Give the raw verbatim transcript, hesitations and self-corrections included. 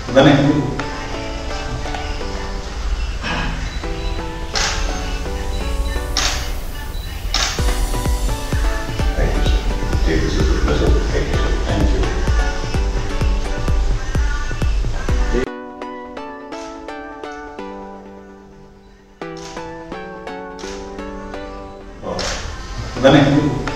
Dame. Thank you, sir. This is a pleasure. Thank you, sir. Thank you. Oh, Dame.